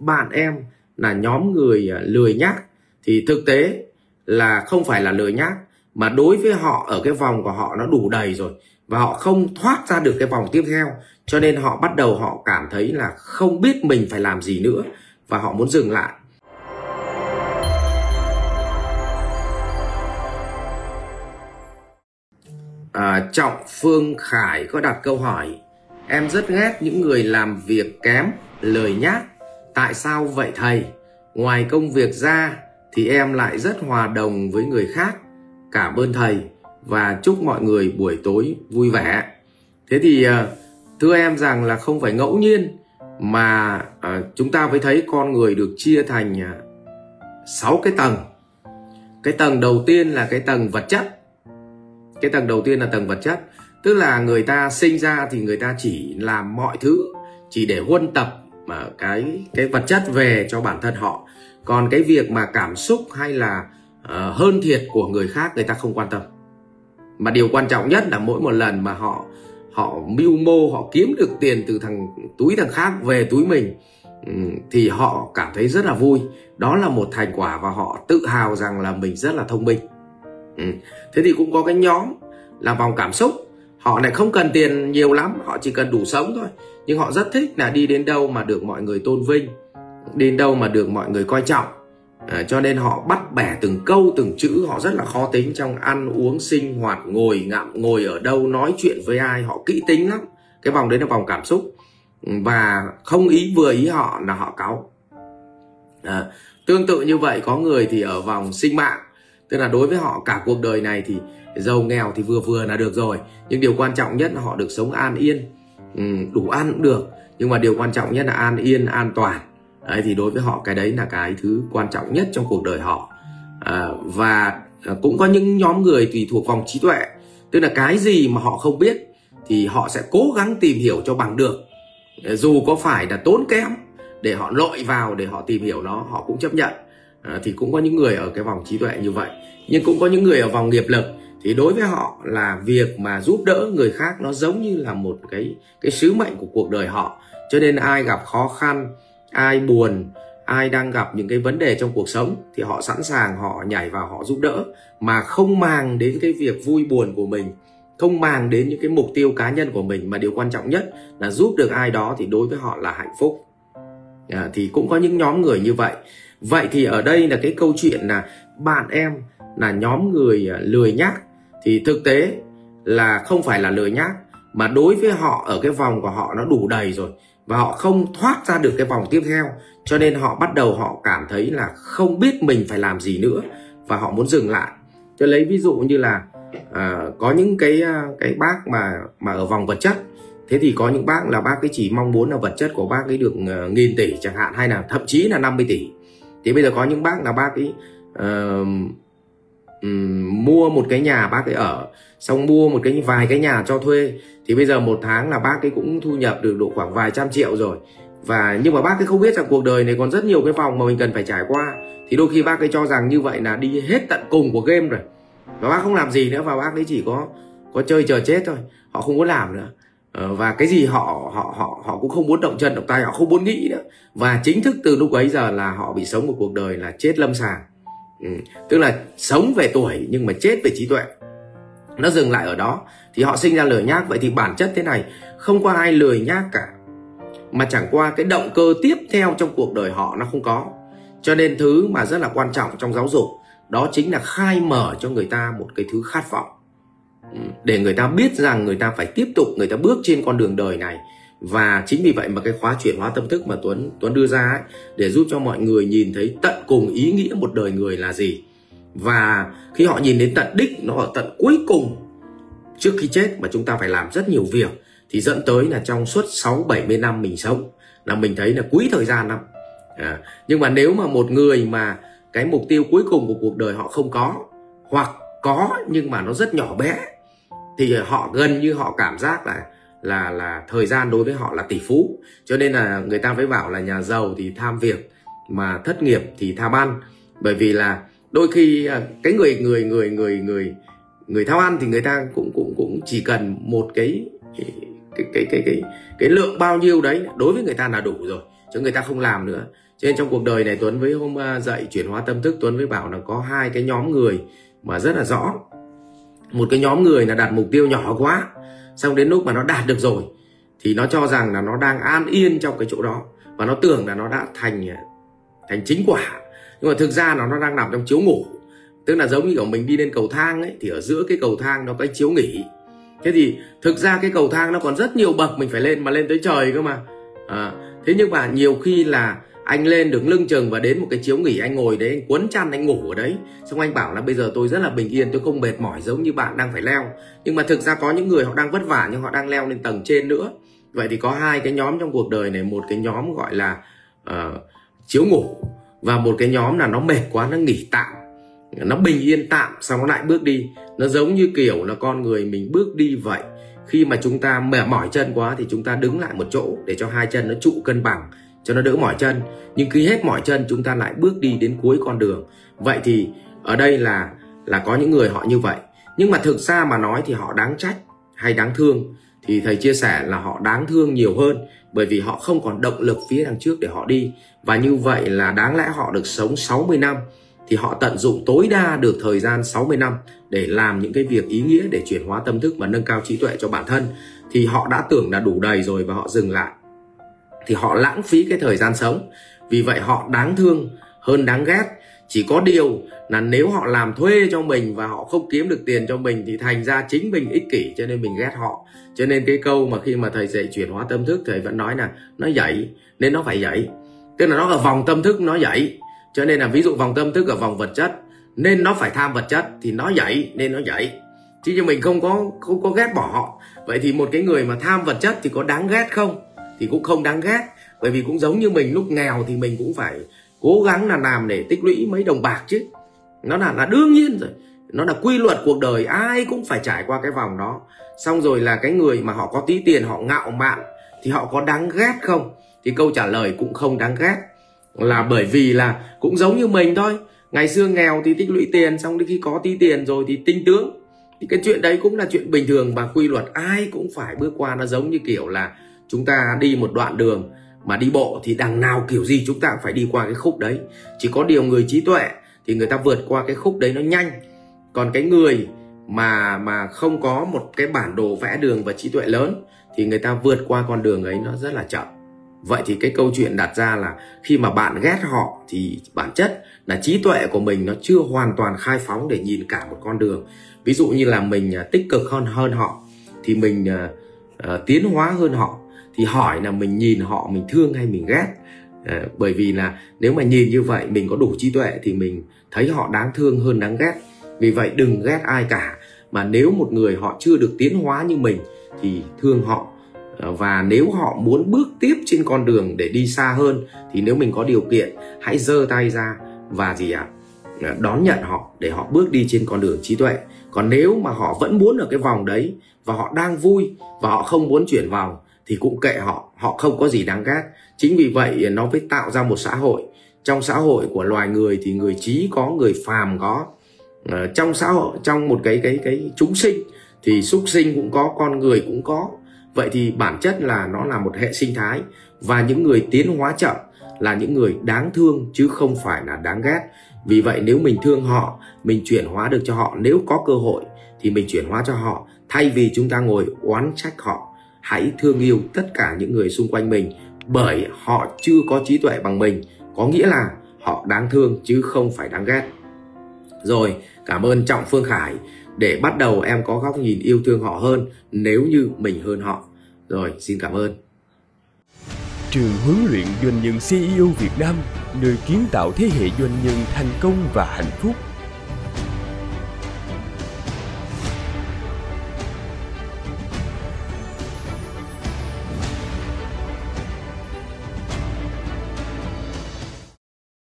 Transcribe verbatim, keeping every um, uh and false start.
bạn em là nhóm người lười nhác thì thực tế là không phải là lười nhác, mà đối với họ ở cái vòng của họ nó đủ đầy rồi và họ không thoát ra được cái vòng tiếp theo, cho nên họ bắt đầu họ cảm thấy là không biết mình phải làm gì nữa và họ muốn dừng lại. À, Trọng Phương Khải có đặt câu hỏi: em rất ghét những người làm việc kém, lười nhác. Tại sao vậy thầy? Ngoài công việc ra thì em lại rất hòa đồng với người khác. Cảm ơn thầy và chúc mọi người buổi tối vui vẻ. Thế thì thưa em rằng là không phải ngẫu nhiên mà à, chúng ta mới thấy con người được chia thành sáu cái tầng. Cái tầng đầu tiên là cái tầng vật chất. Cái tầng đầu tiên là tầng vật chất, tức là người ta sinh ra thì người ta chỉ làm mọi thứ chỉ để huân tập mà cái cái vật chất về cho bản thân họ. Còn cái việc mà cảm xúc hay là uh, hơn thiệt của người khác người ta không quan tâm. Mà điều quan trọng nhất là mỗi một lần mà họ họ mưu mô, họ kiếm được tiền từ thằng túi thằng khác về túi mình thì họ cảm thấy rất là vui. Đó là một thành quả và họ tự hào rằng là mình rất là thông minh. Ừ. Thế thì cũng có cái nhóm là vòng cảm xúc. Họ lại không cần tiền nhiều lắm, họ chỉ cần đủ sống thôi. Nhưng họ rất thích là đi đến đâu mà được mọi người tôn vinh, đi đến đâu mà được mọi người coi trọng. à, Cho nên họ bắt bẻ từng câu từng chữ. Họ rất là khó tính trong ăn uống sinh hoạt, ngồi ngậm ngồi ở đâu, nói chuyện với ai. Họ kỹ tính lắm. Cái vòng đấy là vòng cảm xúc. Và không ý vừa ý họ là họ cáu. à, Tương tự như vậy có người thì ở vòng sinh mạng, tức là đối với họ cả cuộc đời này thì giàu nghèo thì vừa vừa là được rồi, nhưng điều quan trọng nhất là họ được sống an yên. ừ, Đủ ăn cũng được, nhưng mà điều quan trọng nhất là an yên, an toàn. Đấy, thì đối với họ cái đấy là cái thứ quan trọng nhất trong cuộc đời họ. à, Và cũng có những nhóm người tùy thuộc vòng trí tuệ, tức là cái gì mà họ không biết thì họ sẽ cố gắng tìm hiểu cho bằng được, dù có phải là tốn kém để họ lội vào để họ tìm hiểu nó, họ cũng chấp nhận. À, thì cũng có những người ở cái vòng trí tuệ như vậy. Nhưng cũng có những người ở vòng nghiệp lực thì đối với họ là việc mà giúp đỡ người khác nó giống như là một cái cái sứ mệnh của cuộc đời họ. Cho nên ai gặp khó khăn, ai buồn, ai đang gặp những cái vấn đề trong cuộc sống thì họ sẵn sàng họ nhảy vào họ giúp đỡ, mà không màng đến cái việc vui buồn của mình, không màng đến những cái mục tiêu cá nhân của mình, mà điều quan trọng nhất là giúp được ai đó thì đối với họ là hạnh phúc. À, thì cũng có những nhóm người như vậy. Vậy thì ở đây là cái câu chuyện là bạn em là nhóm người lười nhác thì thực tế là không phải là lười nhác, mà đối với họ ở cái vòng của họ nó đủ đầy rồi và họ không thoát ra được cái vòng tiếp theo, cho nên họ bắt đầu họ cảm thấy là không biết mình phải làm gì nữa và họ muốn dừng lại. Tôi lấy ví dụ như là à, có những cái cái bác mà mà ở vòng vật chất. Thế thì có những bác là bác ấy chỉ mong muốn là vật chất của bác ấy được uh, nghìn tỷ chẳng hạn, hay là thậm chí là năm mươi tỷ. Thì bây giờ có những bác là bác ấy uh, um, mua một cái nhà bác ấy ở, xong mua một cái vài cái nhà cho thuê. Thì bây giờ một tháng là bác ấy cũng thu nhập được độ khoảng vài trăm triệu rồi. Và nhưng mà bác ấy không biết rằng cuộc đời này còn rất nhiều cái vòng mà mình cần phải trải qua. Thì đôi khi bác ấy cho rằng như vậy là đi hết tận cùng của game rồi, và bác không làm gì nữa, và bác ấy chỉ có có chơi chờ chết thôi. Họ không muốn làm nữa. Và cái gì họ họ họ họ cũng không muốn động chân động tay, họ không muốn nghĩ nữa. Và chính thức từ lúc ấy giờ là họ bị sống một cuộc đời là chết lâm sàng. ừ. Tức là sống về tuổi nhưng mà chết về trí tuệ, nó dừng lại ở đó. Thì họ sinh ra lười nhác. Vậy thì bản chất thế này, không có ai lười nhác cả, mà chẳng qua cái động cơ tiếp theo trong cuộc đời họ nó không có. Cho nên thứ mà rất là quan trọng trong giáo dục đó chính là khai mở cho người ta một cái thứ khát vọng, để người ta biết rằng người ta phải tiếp tục, người ta bước trên con đường đời này. Và chính vì vậy mà cái khóa chuyển hóa tâm thức mà Tuấn Tuấn đưa ra ấy, để giúp cho mọi người nhìn thấy tận cùng ý nghĩa một đời người là gì. Và khi họ nhìn đến tận đích, nó ở tận cuối cùng trước khi chết mà chúng ta phải làm rất nhiều việc, thì dẫn tới là trong suốt sáu bảy mươi năm mình sống là mình thấy là quý thời gian lắm. à, Nhưng mà nếu mà một người mà cái mục tiêu cuối cùng của cuộc đời họ không có, hoặc có nhưng mà nó rất nhỏ bé, thì họ gần như họ cảm giác là là là thời gian đối với họ là tỷ phú. Cho nên là người ta mới bảo là nhà giàu thì tham việc, mà thất nghiệp thì tham ăn. Bởi vì là đôi khi cái người người người người người người tham ăn thì người ta cũng cũng cũng chỉ cần một cái cái cái cái cái cái, cái lượng bao nhiêu đấy đối với người ta là đủ rồi, chứ người ta không làm nữa. Cho nên trong cuộc đời này, Tuấn với hôm dạy chuyển hóa tâm thức, Tuấn với bảo là có hai cái nhóm người mà rất là rõ. Một cái nhóm người là đặt mục tiêu nhỏ quá, xong đến lúc mà nó đạt được rồi thì nó cho rằng là nó đang an yên trong cái chỗ đó, và nó tưởng là nó đã thành thành chính quả. Nhưng mà thực ra nó nó đang nằm trong chiếu ngủ. Tức là giống như kiểu mình đi lên cầu thang ấy, thì ở giữa cái cầu thang nó có cái chiếu nghỉ. Thế thì thực ra cái cầu thang nó còn rất nhiều bậc mình phải lên, mà lên tới trời cơ mà. à, Thế nhưng mà nhiều khi là anh lên đứng lưng chừng và đến một cái chiếu nghỉ, anh ngồi đấy, anh quấn chăn, anh ngủ ở đấy. Xong anh bảo là bây giờ tôi rất là bình yên, tôi không mệt mỏi giống như bạn đang phải leo. Nhưng mà thực ra có những người họ đang vất vả nhưng họ đang leo lên tầng trên nữa. Vậy thì có hai cái nhóm trong cuộc đời này. Một cái nhóm gọi là uh, chiếu ngủ, và một cái nhóm là nó mệt quá, nó nghỉ tạm, nó bình yên tạm, xong nó lại bước đi. Nó giống như kiểu là con người mình bước đi vậy. Khi mà chúng ta mệt mỏi chân quá thì chúng ta đứng lại một chỗ để cho hai chân nó trụ cân bằng, cho nó đỡ mỏi chân. Nhưng khi hết mỏi chân chúng ta lại bước đi đến cuối con đường. Vậy thì ở đây là là có những người họ như vậy. Nhưng mà thực ra mà nói thì họ đáng trách hay đáng thương, thì thầy chia sẻ là họ đáng thương nhiều hơn, bởi vì họ không còn động lực phía đằng trước để họ đi. Và như vậy là đáng lẽ họ được sống sáu mươi năm, thì họ tận dụng tối đa được thời gian sáu mươi năm để làm những cái việc ý nghĩa, để chuyển hóa tâm thức và nâng cao trí tuệ cho bản thân. Thì họ đã tưởng là đủ đầy rồi và họ dừng lại, thì họ lãng phí cái thời gian sống. Vì vậy họ đáng thương hơn đáng ghét. Chỉ có điều là nếu họ làm thuê cho mình và họ không kiếm được tiền cho mình thì thành ra chính mình ích kỷ, cho nên mình ghét họ. Cho nên cái câu mà khi mà thầy dạy chuyển hóa tâm thức, thầy vẫn nói là nó dậy nên nó phải dậy. Tức là nó ở vòng tâm thức nó dậy. Cho nên là ví dụ vòng tâm thức ở vòng vật chất nên nó phải tham vật chất, thì nó dậy nên nó dậy. Chứ như mình không có không có ghét bỏ họ. Vậy thì một cái người mà tham vật chất thì có đáng ghét không? Thì cũng không đáng ghét. Bởi vì cũng giống như mình lúc nghèo thì mình cũng phải cố gắng là làm để tích lũy mấy đồng bạc chứ. Nó là, là đương nhiên rồi. Nó là quy luật cuộc đời, ai cũng phải trải qua cái vòng đó. Xong rồi là cái người mà họ có tí tiền, họ ngạo mạn, thì họ có đáng ghét không? Thì câu trả lời cũng không đáng ghét. Là bởi vì là cũng giống như mình thôi. Ngày xưa nghèo thì tích lũy tiền, xong đến khi có tí tiền rồi thì tinh tướng. Thì cái chuyện đấy cũng là chuyện bình thường và quy luật ai cũng phải bước qua. Nó giống như kiểu là chúng ta đi một đoạn đường mà đi bộ thì đằng nào kiểu gì chúng ta cũng phải đi qua cái khúc đấy. Chỉ có điều người trí tuệ thì người ta vượt qua cái khúc đấy nó nhanh. Còn cái người mà mà không có một cái bản đồ vẽ đường và trí tuệ lớn thì người ta vượt qua con đường ấy nó rất là chậm. Vậy thì cái câu chuyện đặt ra là khi mà bạn ghét họ thì bản chất là trí tuệ của mình nó chưa hoàn toàn khai phóng để nhìn cả một con đường. Ví dụ như là mình tích cực hơn hơn họ thì mình uh, uh, tiến hóa hơn họ. Thì hỏi là mình nhìn họ mình thương hay mình ghét. À, bởi vì là nếu mà nhìn như vậy mình có đủ trí tuệ thì mình thấy họ đáng thương hơn đáng ghét. Vì vậy đừng ghét ai cả, mà nếu một người họ chưa được tiến hóa như mình thì thương họ. à, Và nếu họ muốn bước tiếp trên con đường để đi xa hơn thì nếu mình có điều kiện hãy giơ tay ra và gì ạ à, đón nhận họ để họ bước đi trên con đường trí tuệ. Còn nếu mà họ vẫn muốn ở cái vòng đấy và họ đang vui và họ không muốn chuyển vòng thì cũng kệ họ, họ không có gì đáng ghét. Chính vì vậy nó mới tạo ra một xã hội. Trong xã hội của loài người thì người trí có, người phàm có. uh, Trong xã hội, trong một cái cái cái chúng sinh thì súc sinh cũng có, con người cũng có. Vậy thì bản chất là nó là một hệ sinh thái. Và những người tiến hóa chậm là những người đáng thương chứ không phải là đáng ghét. Vì vậy nếu mình thương họ, mình chuyển hóa được cho họ, nếu có cơ hội thì mình chuyển hóa cho họ, thay vì chúng ta ngồi oán trách họ. Hãy thương yêu tất cả những người xung quanh mình, bởi họ chưa có trí tuệ bằng mình. Có nghĩa là họ đáng thương chứ không phải đáng ghét. Rồi, cảm ơn Trọng Phương Khải. Để bắt đầu em có góc nhìn yêu thương họ hơn nếu như mình hơn họ. Rồi, xin cảm ơn. Trường huấn luyện doanh nhân xê e ô Việt Nam, nơi kiến tạo thế hệ doanh nhân thành công và hạnh phúc.